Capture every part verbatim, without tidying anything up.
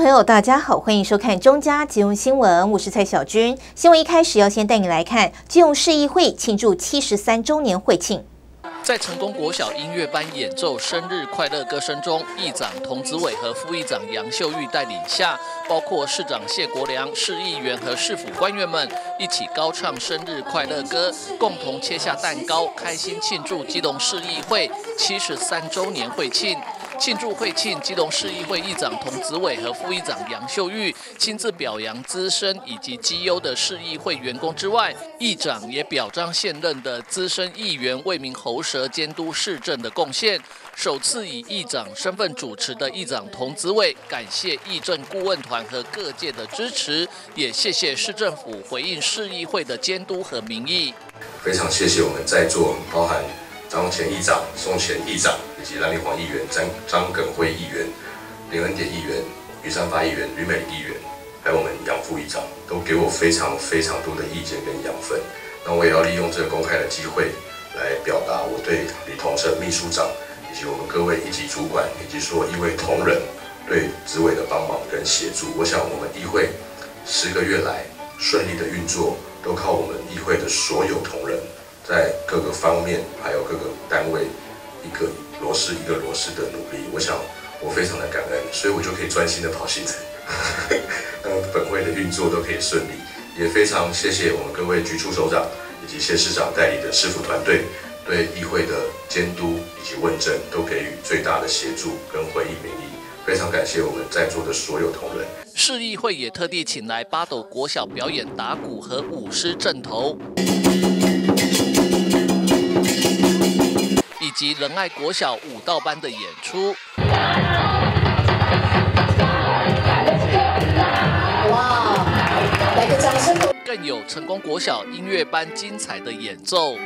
朋友，大家好，欢迎收看中嘉基隆新闻，我是蔡小军。新闻一开始要先带你来看基隆市议会庆祝七十三周年会庆。 在成功国小音乐班演奏生日快乐歌声中，议长童子伟和副议长杨秀玉带领下，包括市长谢国良、市议员和市府官员们一起高唱生日快乐歌，共同切下蛋糕，开心庆祝基隆市议会七十三周年会庆。 庆祝会庆，基隆市议会议长童子伟和副议长杨秀玉亲自表扬资深以及绩优的市议会员工之外，议长也表彰现任的资深议员为民喉舌监督市政的贡献。首次以议长身份主持的议长童子伟感谢议政顾问团和各界的支持，也谢谢市政府回应市议会的监督和民意。 非常谢谢我们在座，包含 张前议长、宋前议长以及蓝立煌议员、张张耿辉议员、林恩典议员、于山发议员、吕美丽议员，还有我们杨副议长，都给我非常非常多的意见跟养分。那我也要利用这个公开的机会来表达我对李同成秘书长以及我们各位一级主管以及所有议会同仁对执委的帮忙跟协助。我想我们议会十个月来顺利的运作，都靠我们议会的所有同仁 在各个方面，还有各个单位，一个螺丝一个螺丝的努力，我想我非常的感恩，所以我就可以专心的跑行程，让本会的运作都可以顺利。也非常谢谢我们各位局处首长以及谢市长带领的市府团队，对议会的监督以及问政都给予最大的协助跟回应民意。 非常感谢我们在座的所有同仁。 市议会也特地请来八斗国小表演打鼓和舞狮阵头，以及仁爱国小舞蹈班的演出。哇，来个掌声！更有成功国小音乐班精彩的演奏。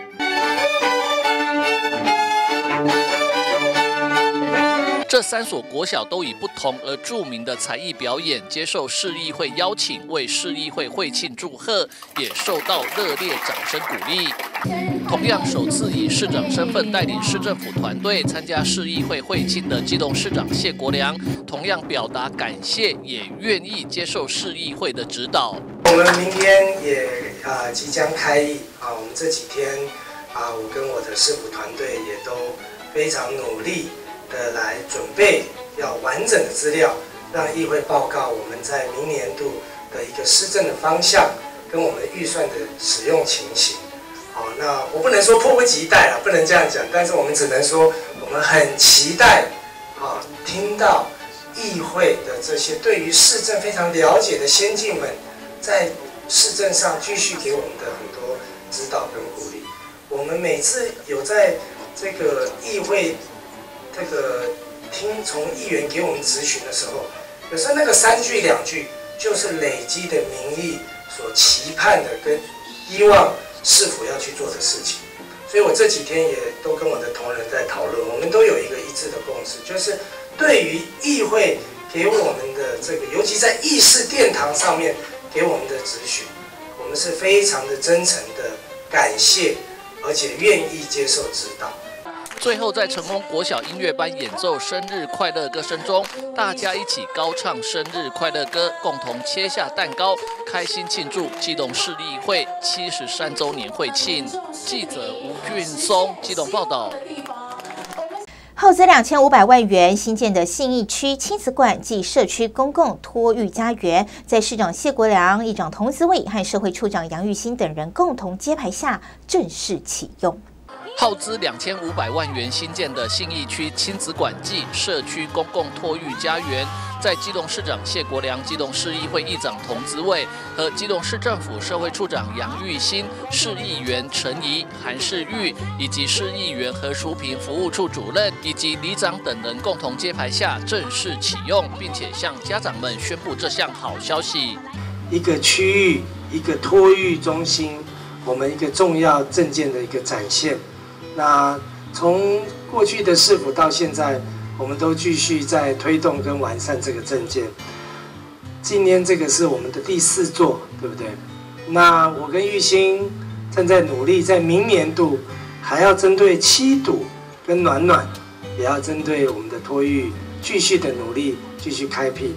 这三所国小都以不同而著名的才艺表演，接受市议会邀请，为市议会会庆祝贺，也受到热烈掌声鼓励。同样，首次以市长身份带领市政府团队参加市议会会庆的基隆市长谢国良，同样表达感谢，也愿意接受市议会的指导。 我们明天也啊、呃、即将开议啊，我们这几天啊，我跟我的市府团队也都非常努力 的来准备要完整的资料，让议会报告我们在明年度的一个施政的方向，跟我们预算的使用情形。好，那我不能说迫不及待了，不能这样讲，但是我们只能说我们很期待啊，听到议会的这些对于市政非常了解的先进们，在市政上继续给我们的很多指导跟鼓励。我们每次有在这个议会 这个听从议员给我们质询的时候，有时候那个三句两句就是累积的民意所期盼的跟希望市府要去做的事情。所以我这几天也都跟我的同仁在讨论，我们都有一个一致的共识，就是对于议会给我们的这个，尤其在议事殿堂上面给我们的质询，我们是非常的真诚的感谢，而且愿意接受指导。 最后，在成功国小音乐班演奏生日快乐歌声中，大家一起高唱生日快乐歌，共同切下蛋糕，开心庆祝基隆市议会七十三周年会庆。记者吴俊松基隆报道。 耗资两千五百万元新建的信义区亲子馆暨社区公共托育家园，在市长谢国良、议长童子伟和社会处长杨玉兴等人共同揭牌下正式启用。 耗资两千五百万元新建的信义区亲子馆暨社区公共托育家园，在基隆市长谢国良、基隆市议会议长童子伟和基隆市政府社会处长杨玉兴、市议员陈怡、韩世玉以及市议员何淑平服务处主任以及里长等人共同揭牌下正式启用，并且向家长们宣布这项好消息。 一个区域，一个托育中心，我们一个重要政见的一个展现。 那从过去的市府到现在，我们都继续在推动跟完善这个政见。今年这个是我们的第四座，对不对？那我跟玉兴正在努力，在明年度还要针对七堵跟暖暖，也要针对我们的托育继续的努力，继续开辟。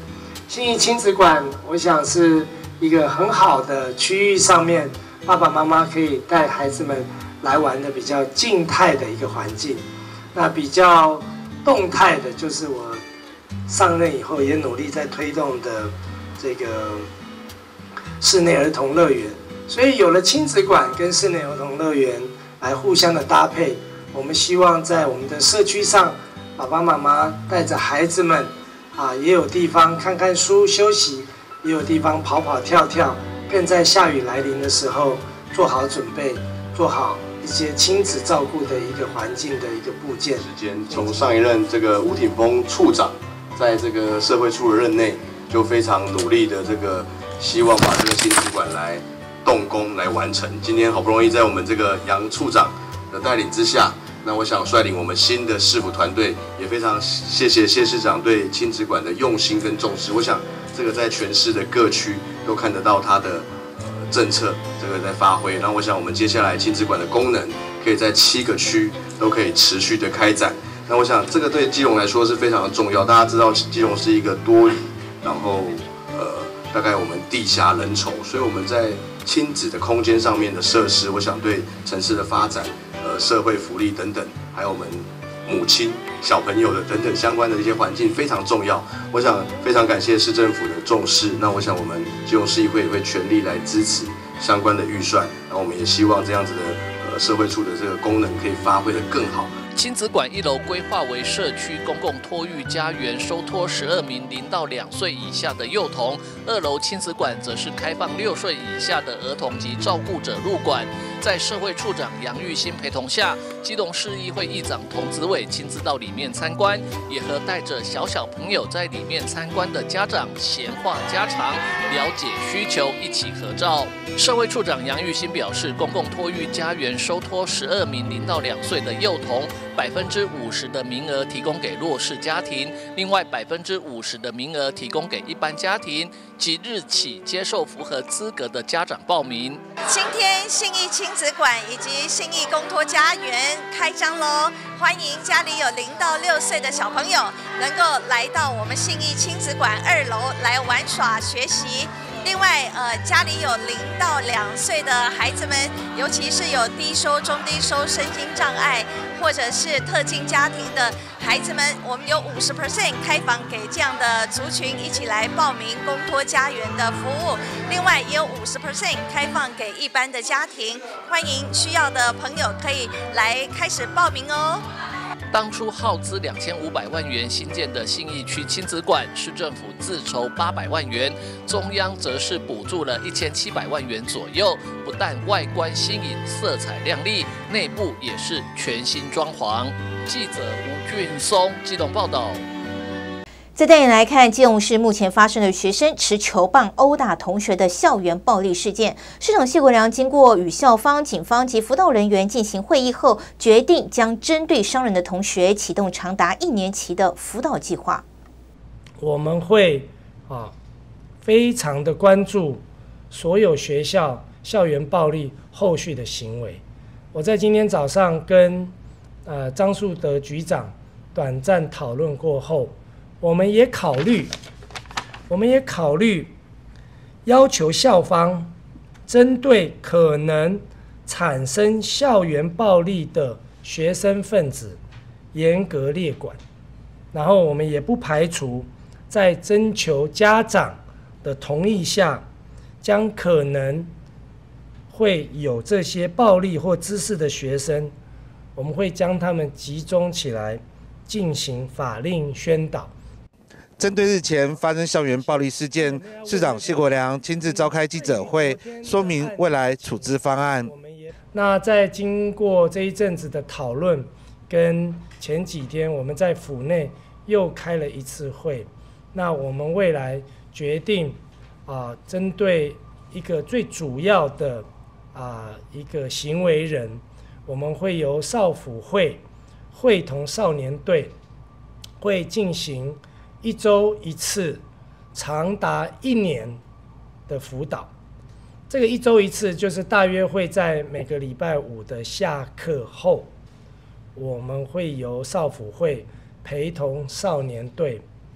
信义亲子馆，我想是一个很好的区域，上面爸爸妈妈可以带孩子们来玩的比较静态的一个环境。那比较动态的，就是我上任以后也努力在推动的这个室内儿童乐园。所以有了亲子馆跟室内儿童乐园来互相的搭配，我们希望在我们的社区上，爸爸妈妈带着孩子们啊，也有地方看看书休息，也有地方跑跑跳跳，更在下雨来临的时候做好准备，做好一些亲子照顾的一个环境的一个部件。 时间从上一任这个吴挺峰处长，在这个社会处的任内，就非常努力的这个希望把这个亲子馆来动工来完成。今天好不容易在我们这个杨处长的带领之下，那我想率领我们新的市府团队，也非常谢谢谢市长对亲子馆的用心跟重视。我想这个在全市的各区都看得到他的呃政策这个在发挥。那我想我们接下来亲子馆的功能可以在七个区都可以持续的开展。那我想这个对基隆来说是非常的重要。大家知道基隆是一个多里，然后呃大概我们地狭人稠，所以我们在亲子的空间上面的设施，我想对城市的发展、呃社会福利等等，还有我们母亲、小朋友的等等相关的一些环境非常重要。我想非常感谢市政府的重视。那我想我们基隆市议会也会全力来支持相关的预算。那我们也希望这样子的呃社会处的这个功能可以发挥得更好。 亲子馆一楼规划为社区公共托育家园，收托十二名零到两岁以下的幼童；二楼亲子馆则是开放六岁以下的儿童及照顾者入馆。在社会处长杨玉兴陪同下，基隆市议会议长童子伟亲自到里面参观，也和带着小小朋友在里面参观的家长闲话家常，了解需求，一起合照。社会处长杨玉兴表示，公共托育家园收托十二名零到两岁的幼童，百分之五十的名额提供给弱势家庭，另外百分之五十的名额提供给一般家庭。即日起接受符合资格的家长报名。 今天信义亲子馆以及信义公托家园开张喽！欢迎家里有零到六岁的小朋友能够来到我们信义亲子馆二楼来玩耍学习。另外，呃，家里有零到两岁的孩子们，尤其是有低收、中低收、身心障碍或者是特境家庭的孩子们，我们有五十 percent 开放给这样的族群一起来报名公托家园的服务。另外，也有五十 percent 开放给一般的家庭，欢迎需要的朋友可以来开始报名哦。 当初耗资两千五百万元新建的信义区亲子馆，市政府自筹八百万元，中央则是补助了一千七百万元左右。不但外观新颖、色彩亮丽，内部也是全新装潢。记者吴俊松基隆报道。 再带你来看，基隆市目前发生的学生持球棒殴打同学的校园暴力事件。市长谢国良经过与校方、警方及辅导人员进行会议后，决定将针对伤人的同学启动长达一年期的辅导计划。 我们会啊，非常的关注所有学校校园暴力后续的行为。我在今天早上跟呃张树德局长短暂讨论过后，我们也考虑，我们也考虑要求校方针对可能产生校园暴力的学生分子严格列管，然后我们也不排除在征求家长的同意下，将可能会有这些暴力或滋事的学生，我们会将他们集中起来进行法令宣导。 针对日前发生校园暴力事件，市长谢国良亲自召开记者会，说明未来处置方案。 那在经过这一阵子的讨论，跟前几天我们在府内又开了一次会，那我们未来决定啊、呃，针对一个最主要的啊、呃、一个行为人，我们会由少辅会会同少年队会进行一周一次，长达一年的辅导。这个一周一次，就是大约会在每个礼拜五的下课后，我们会由少辅会陪同少年队，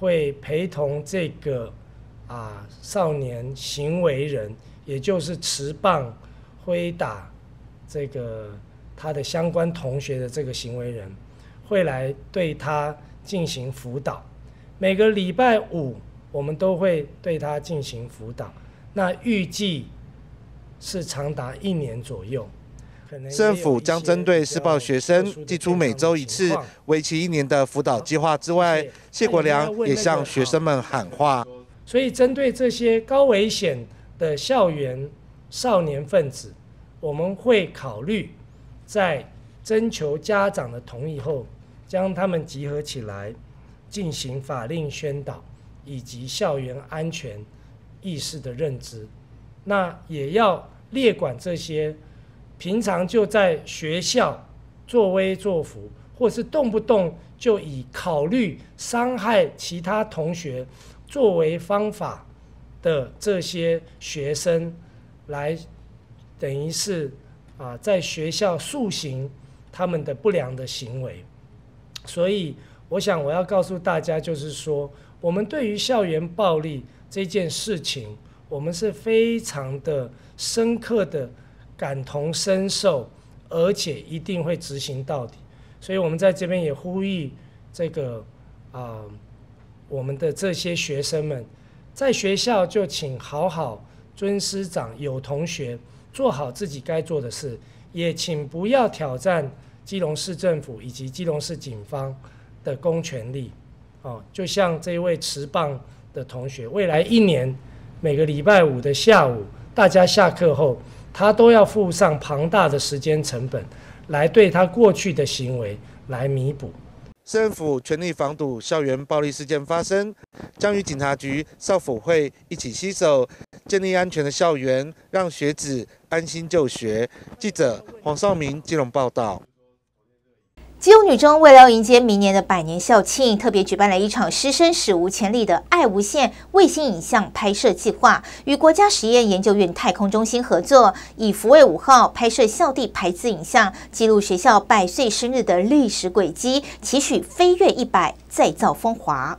会陪同这个啊少年行为人，也就是持棒挥打这个他的相关同学的这个行为人，会来对他进行辅导。每个礼拜五我们都会对他进行辅导，那预计是长达一年左右。 政府将针对施暴学生寄出每周一次、为期一年的辅导计划之外，谢国良也向学生们喊话。 所以，针对这些高危险的校园少年分子，我们会考虑在征求家长的同意后，将他们集合起来，进行法令宣导以及校园安全意识的认知。那也要列管这些平常就在学校作威作福，或是动不动就以考虑伤害其他同学作为方法的这些学生，来等于是啊在学校塑形他们的不良的行为。所以我想我要告诉大家，就是说我们对于校园暴力这件事情，我们是非常的深刻的感同身受，而且一定会执行到底。所以我们在这边也呼吁这个啊、呃，我们的这些学生们，在学校就请好好尊师长，有同学做好自己该做的事，也请不要挑战基隆市政府以及基隆市警方的公权力。哦，就像这一位持棒的同学，未来一年每个礼拜五的下午，大家下课后，他都要付上庞大的时间成本，来对他过去的行为来弥补。 政府全力防堵校园暴力事件发生，将与警察局、少辅会一起携手，建立安全的校园，让学子安心就学。记者黄少明基隆报道。 基隆女中为了要迎接明年的百年校庆，特别举办了一场师生史无前例的爱无限卫星影像拍摄计划，与国家实验研究院太空中心合作，以福卫五号拍摄校地排字影像，记录学校百岁生日的历史轨迹，期许飞跃一百，再造风华。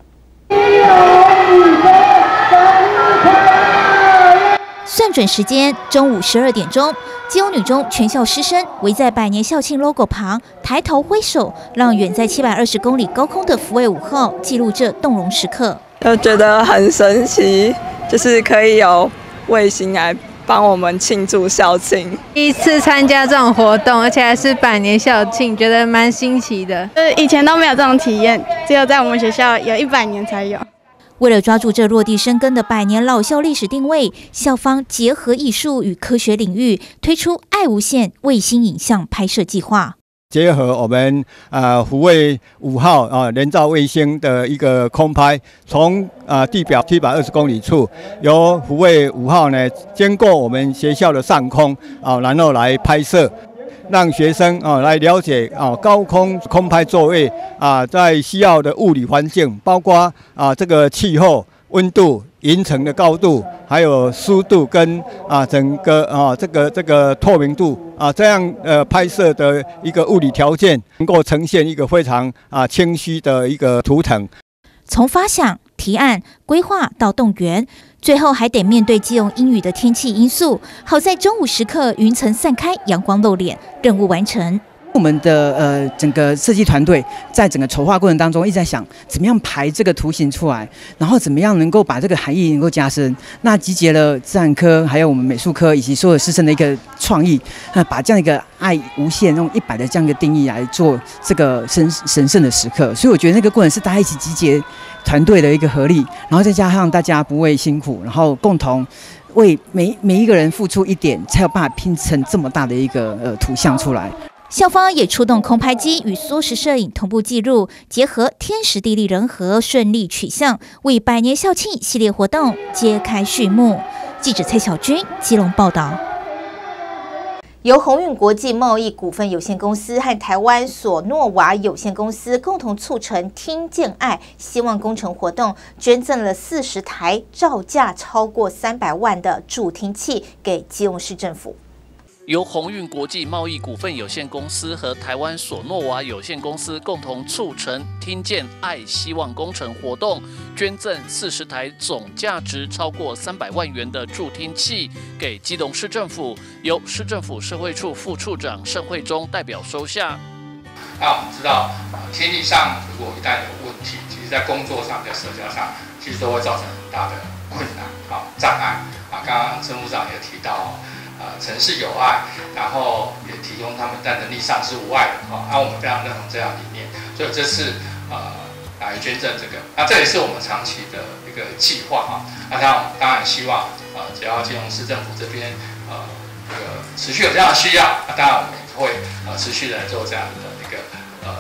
算准时间，中午十二点钟，基隆女中全校师生围在百年校庆 logo 旁，抬头挥手，让远在七百二十公里高空的福卫五号记录这动容时刻。 就觉得很神奇，就是可以有卫星来帮我们庆祝校庆。 第一次参加这种活动，而且还是百年校庆，觉得蛮新奇的。 就是以前都没有这种体验，只有在我们学校有一百年才有。 为了抓住这落地生根的百年老校历史定位，校方结合艺术与科学领域，推出爱无限卫星影像拍摄计划。 结合我们呃福卫五号啊人造卫星的一个空拍，从啊地表七百二十公里处，由福卫五号呢经过我们学校的上空啊，然后来拍摄。让学生啊来了解啊高空空拍作业啊在需要的物理环境，包括啊这个气候、温度、云层的高度，还有湿度跟啊整个啊这个这个透明度啊，这样呃拍摄的一个物理条件，能够呈现一个非常啊清晰的一个图腾。 从发想、提案、规划到动员，最后还得面对基隆阴雨的天气因素。好在中午时刻云层散开，阳光露脸，任务完成。 我们的呃整个设计团队在整个筹划过程当中一直在想，怎么样排这个图形出来，然后怎么样能够把这个含义能够加深。那集结了自然科、还有我们美术科以及所有师生的一个创意，那把这样一个爱无限用一百的这样一个定义来做这个神神圣的时刻。所以我觉得那个过程是大家一起集结团队的一个合力，然后再加上大家不畏辛苦，然后共同为每每一个人付出一点，才有办法拼成这么大的一个呃图像出来。 校方也出动空拍机与缩时摄影同步记录，结合天时地利人和，顺利取像，为百年校庆系列活动揭开序幕。记者蔡小军基隆报道。由鸿运国际贸易股份有限公司和台湾索诺瓦有限公司共同促成听见爱希望工程活动，捐赠了四十台造价超过三百万的助听器给基隆市政府。 由鸿运国际贸易股份有限公司和台湾索诺瓦有限公司共同促成“听见爱希望工程”活动，捐赠四十台总价值超过三百万元的助听器给基隆市政府，由市政府社会处副处长盛惠忠代表收下。 那我们知道，天气上如果一旦有问题，其实在工作上、在社交上，其实都会造成很大的困难、啊障碍啊。刚刚郑部长也提到。 呃，城市有爱，然后也提供他们在能力上是无碍的哈，那、啊、我们非常认同这样的理念，所以这次呃来捐赠这个，那这也是我们长期的一个计划哈。那当然当然希望呃只要基隆市政府这边呃这个持续有这样的需要，那当然我们也会呃持续的做这样的一个呃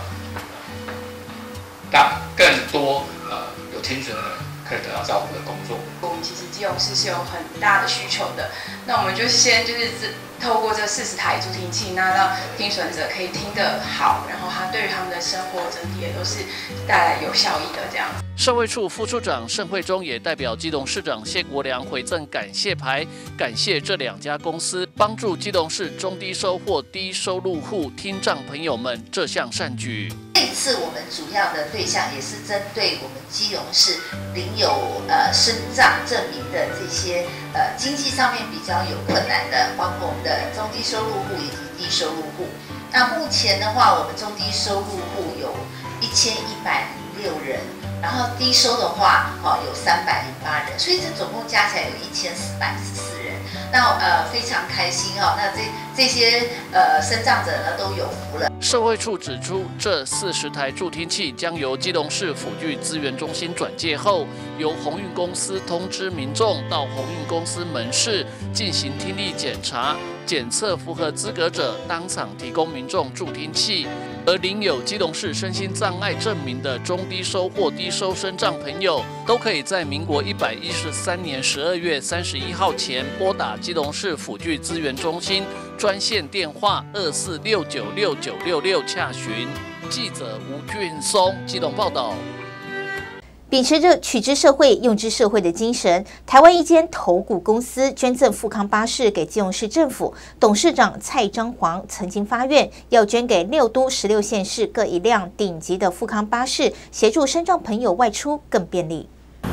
让更多呃有听损的人可以得到照顾的工作。 我们其实基隆市是有很大的需求的。 那我们就先就是透过这四十台助听器，那让听损者可以听得好，然后他对于他们的生活整体也都是带来有效益的这样。 社会处副处长盛惠忠也代表基隆市长谢国良回赠感谢牌，感谢这两家公司帮助基隆市中低收或低收入户听障朋友们这项善举。 这次我们主要的对象也是针对我们基隆市领有呃身障证明的这些呃经济上面比较有困难的，包括我们的中低收入户以及低收入户。那目前的话，我们中低收入户有一千一百零六人，然后低收的话，哦有三百零八人，所以这总共加起来有一千四百十四人。那呃非常开心哦，那这这些呃身障者呢都有福了。 社会处指出，这四十台助听器将由基隆市辅具资源中心转介后，由鸿运公司通知民众到鸿运公司门市进行听力检查，检测符合资格者，当场提供民众助听器。而领有基隆市身心障碍证明的中低收或低收身障朋友，都可以在民国一百一十三年十二月三十一号前拨打基隆市辅具资源中心专线电话二四六九六九六六洽询。记者吴俊松基隆报道。 秉持着取之社会、用之社会的精神，台湾一间投顾公司捐赠富康巴士给基隆市政府。董事长蔡章煌曾经发愿，要捐给六都十六县市各一辆顶级的富康巴士，协助身障朋友外出更便利。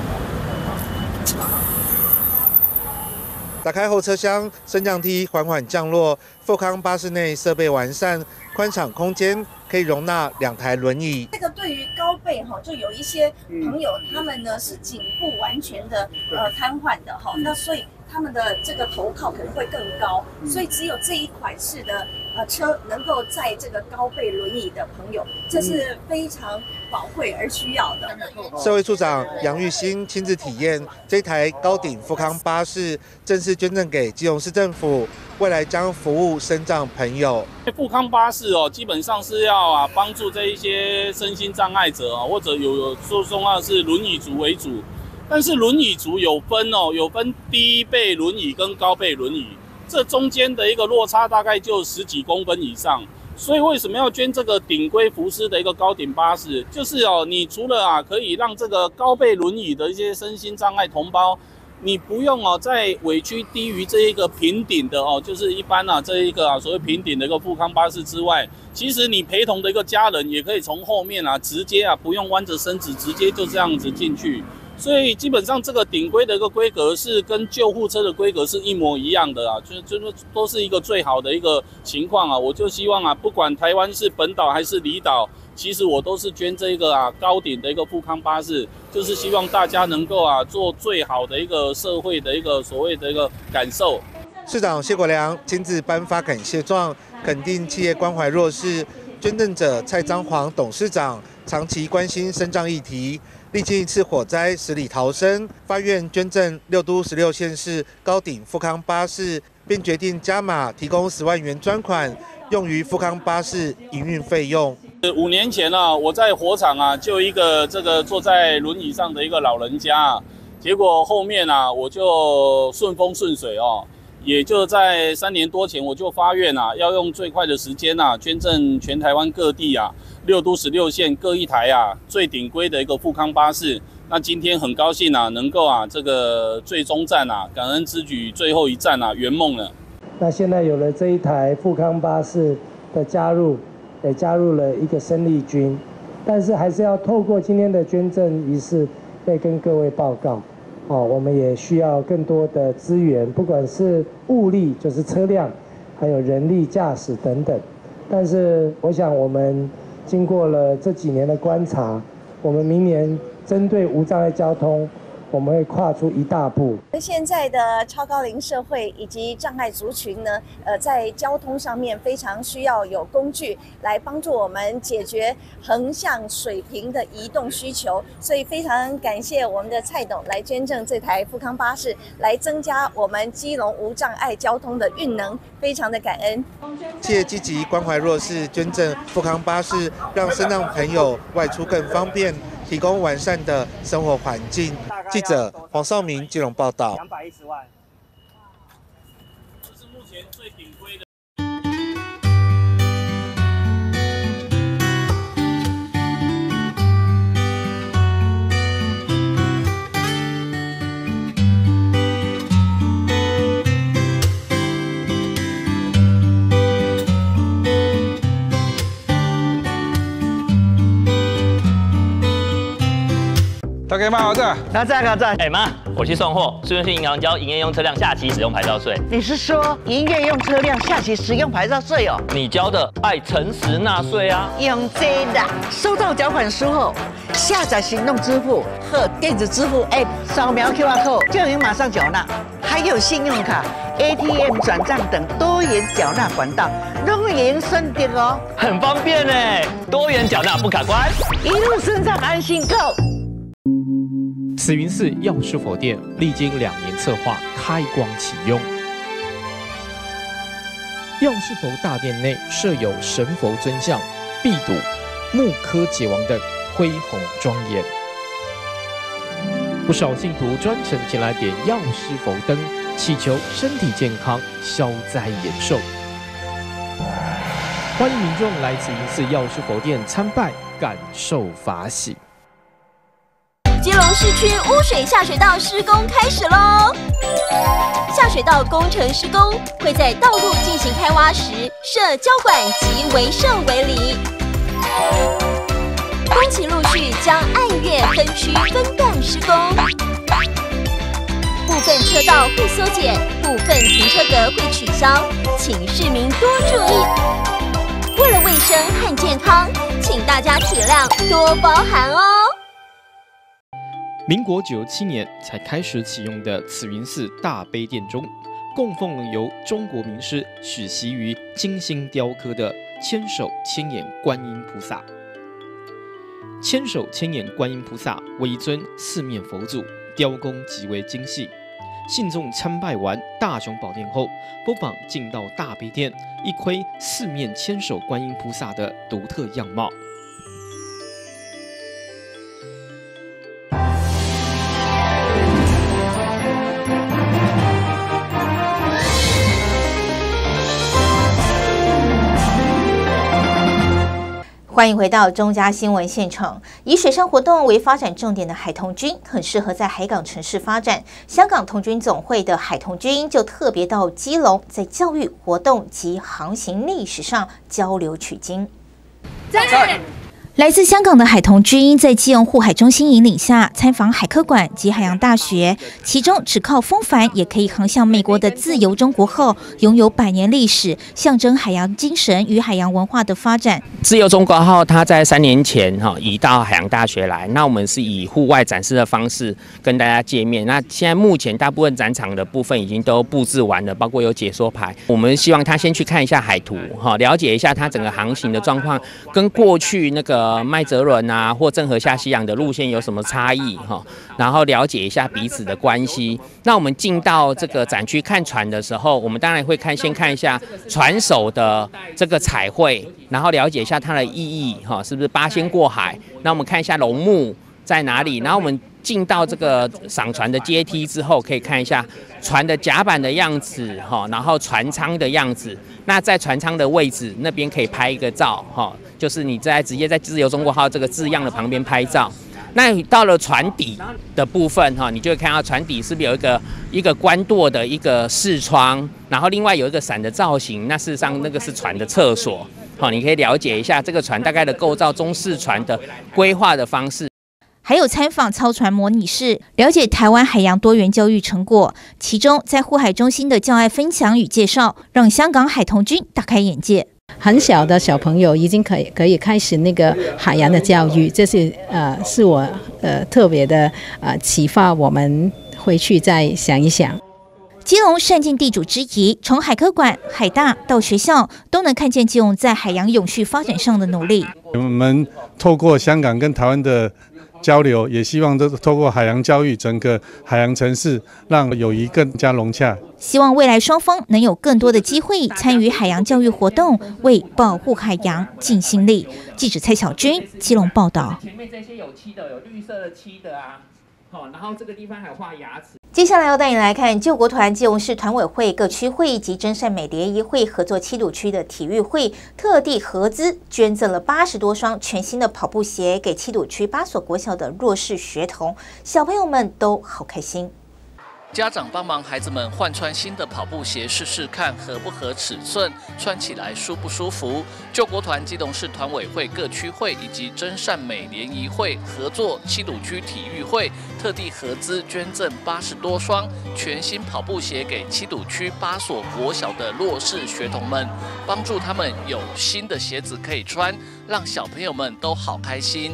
打开后车厢，升降梯缓缓降落。富康巴士内设备完善，宽敞空间可以容纳两台轮椅。 这个对于高背哈，就有一些朋友他们呢是颈部完全的呃瘫痪的哈，那所以他们的这个头靠可能会更高，所以只有这一款式的呃车能够载这个高背轮椅的朋友，这是非常宝贵而需要的。 社会处长杨玉兴亲自体验这台高顶富康巴士，正式捐赠给基隆市政府，未来将服务身障朋友。 富康巴士哦，基本上是要啊帮助这一些身心障碍者啊，或者有有说重要是轮椅族为主。但是轮椅族有分哦，有分低背轮椅跟高背轮椅，这中间的一个落差大概就十几公分以上。所以为什么要捐这个顶规福斯的一个高顶巴士？就是哦，你除了啊可以让这个高背轮椅的一些身心障碍同胞，你不用哦再委屈低于这一个平顶的哦，就是一般啊这一个啊所谓平顶的一个富康巴士之外，其实你陪同的一个家人也可以从后面啊直接啊不用弯着身子，直接就这样子进去。所以基本上这个顶规的一个规格是跟救护车的规格是一模一样的啊，就是就是都是一个最好的一个情况啊。我就希望啊，不管台湾是本岛还是离岛，其实我都是捐这个啊高顶的一个富康巴士，就是希望大家能够啊做最好的一个社会的一个所谓的一个感受。 市长谢国良亲自颁发感谢状，肯定企业关怀弱势，捐赠者蔡章煌董事长长期关心身障议题。历经一次火灾，死里逃生，发愿捐赠六都十六县市高顶富康巴士，并决定加码提供十万元专款，用于富康巴士营运费用。 五年前啊，我在火场啊，就一个这个坐在轮椅上的一个老人家啊，结果后面啊，我就顺风顺水哦。也就在三年多前，我就发愿啊，要用最快的时间啊，捐赠全台湾各地啊，六都十六县各一台啊，最顶规的一个富康巴士。那今天很高兴啊，能够啊，这个最终站啊，感恩之举最后一站啊，圆梦了。 那现在有了这一台富康巴士的加入，也加入了一个生力军，但是还是要透过今天的捐赠仪式，再跟各位报告。哦，我们也需要更多的资源，不管是物力，就是车辆，还有人力驾驶等等。但是我想，我们经过了这几年的观察，我们明年针对无障碍交通，我们会跨出一大步。 现在的超高龄社会以及障碍族群呢，呃，在交通上面非常需要有工具来帮助我们解决横向水平的移动需求，所以非常感谢我们的蔡董来捐赠这台富康巴士，来增加我们基隆无障碍交通的运能，非常的感恩。 企业积极关怀弱势，捐赠富康巴士，让身障朋友外出更方便，提供完善的生活环境。记者黄少明基隆报道。两百一十万， 这是目前最顶规的。 大家妈好，这那这个这，哎妈，我去送货，顺便去银行交营业用车辆下期使用牌照税。 你是说营业用车辆下期使用牌照税哦？ 你交的爱诚实纳税啊！ 用这的，收到缴款书后，下载行动支付或电子支付 App， 扫描 Q R code 就能马上缴纳。还有信用卡、A T M 转账等多元缴纳管道，都能顺利哦， 很方便呢。多元缴纳不卡关， 一路顺畅安心购。 慈云寺药师佛殿历经两年策划，开光启用。药师佛大殿内设有神佛尊像、壁堵、木刻结王等，恢宏庄严。不少信徒专程前来点药师佛灯，祈求身体健康、消灾延寿。欢迎民众来慈云寺药师佛殿参拜，感受法喜。 基隆市区污水下水道施工开始喽！下水道工程施工会在道路进行开挖时设交管及围设围篱，工期陆续将按月分区分段施工，部分车道会缩减，部分停车格会取消，请市民多注意。为了卫生和健康，请大家体谅，多包涵哦。 民国九十七年才开始启用的慈云寺大悲殿中，供奉由中国名师许习于精心雕刻的千手千眼观音菩萨。千手千眼观音菩萨为一尊四面佛祖，雕工极为精细。信众参拜完大雄宝殿后，不妨进到大悲殿，一窥四面千手观音菩萨的独特样貌。 欢迎回到中嘉新闻现场。以水上活动为发展重点的海童军，很适合在海港城市发展。香港童军总会的海童军就特别到基隆，在教育活动及航行历史上交流取经。在来自香港的海童军在基隆护海中心引领下，参访海科馆及海洋大学，其中只靠风帆也可以航向美国的自由中国号，拥有百年历史，象征海洋精神与海洋文化的发展。 自由中国号它在三年前哈移到海洋大学来，那我们是以户外展示的方式跟大家见面。那现在目前大部分展场的部分已经都布置完了，包括有解说牌。我们希望他先去看一下海图哈，了解一下它整个航行的状况，跟过去那个麦哲伦啊或郑和下西洋的路线有什么差异哈，然后了解一下彼此的关系。那我们进到这个展区看船的时候，我们当然会看先看一下船首的这个彩绘，然后了解一下它的意义哈，是不是八仙过海？那我们看一下龙目在哪里，然后我们进到这个赏船的阶梯之后，可以看一下船的甲板的样子哈，然后船舱的样子。那在船舱的位置那边可以拍一个照哈，就是你在直接在自由中国号这个字样的旁边拍照。 那到了船底的部分哈，你就会看到船底是不是有一个一个关舵的一个视窗，然后另外有一个伞的造型，那事实上那个是船的厕所。好，你可以了解一下这个船大概的构造，中式船的规划的方式。 还有参访操船模拟室，了解台湾海洋多元教育成果。其中，在护海中心的教爱分享与介绍，让香港海童军大开眼界。 很小的小朋友已经可以可以开始那个海洋的教育，这是呃是我呃特别的呃启发，我们回去再想一想。 基隆善尽地主之谊，从海科馆、海大到学校，都能看见基隆在海洋永续发展上的努力。 我们透过香港跟台湾的交流，也希望都透过海洋教育，整个海洋城市让友谊更加融洽。 希望未来双方能有更多的机会参与海洋教育活动，为保护海洋尽心力。记者蔡小军，基隆报道。 前面这些有漆的，有绿色的漆的啊，好，然后这个地方还有画牙齿。 接下来要带你来看救国团基隆市团委会各区会及真善美联谊会合作七堵区的体育会，特地合资捐赠了八十多双全新的跑步鞋给七堵区八所国小的弱势学童，小朋友们都好开心。 家长帮忙孩子们换穿新的跑步鞋试试看合不合尺寸，穿起来舒不舒服。救国团基隆市团委会各区会以及真善美联谊会合作七堵区体育会，特地合资捐赠八十多双全新跑步鞋给七堵区八所国小的弱势学童们，帮助他们有新的鞋子可以穿，让小朋友们都好开心。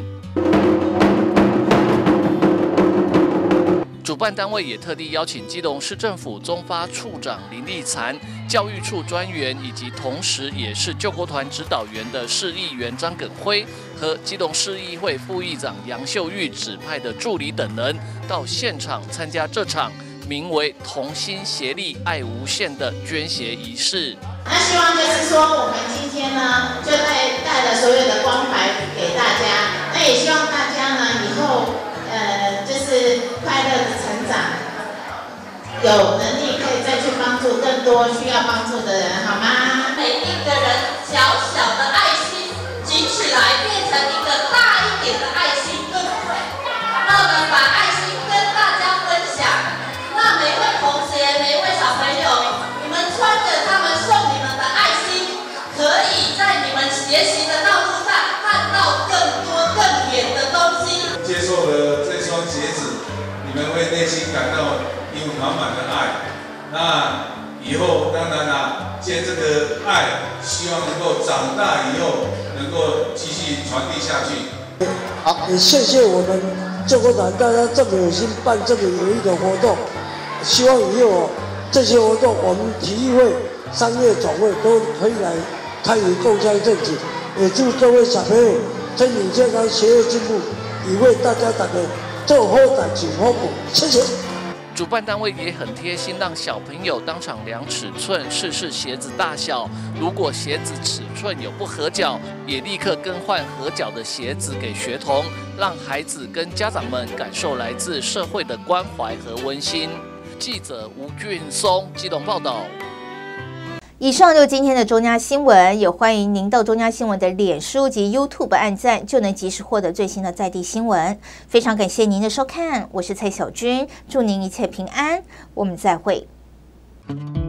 主办单位也特地邀请基隆市政府中发处长林立残、教育处专员以及同时也是救国团指导员的市议员张耿辉和基隆市议会副议长杨秀玉指派的助理等人到现场参加这场名为“同心协力爱无限”的捐鞋仪式。 那希望就是说，我们今天呢，就带带了所有的关怀给大家。那也希望大家呢，以后呃，就是快乐的成长，有能力可以再去帮助更多需要帮助的人，好吗？ 每一个人小小的爱心举起来，变成一个大一点的爱心，那我们把爱心跟大家分享。那每一位同学、每一位小朋友，你们穿着他们送你们的爱心，可以在你们学习的道路上看到更多更远的东西。 接受了这双鞋子，你们会内心感到有满满的爱。那以后当然啦，借这个爱，希望能够长大以后能够继续传递下去。 好，也谢谢我们救国团大家这么有心办这个有益的活动，希望以后这些活动我们体育会、商业总会都可以来参与共襄盛举。也祝各位小朋友身体健康、学业进步，以为大家大家做好大事好过。谢谢。 主办单位也很贴心，让小朋友当场量尺寸，试试鞋子大小。如果鞋子尺寸有不合脚，也立刻更换合脚的鞋子给学童，让孩子跟家长们感受来自社会的关怀和温馨。记者吴俊松基隆报道。 以上就是今天的中嘉新闻，也欢迎您到中嘉新闻的脸书及 YouTube 按赞，就能及时获得最新的在地新闻。非常感谢您的收看，我是蔡小军，祝您一切平安，我们再会。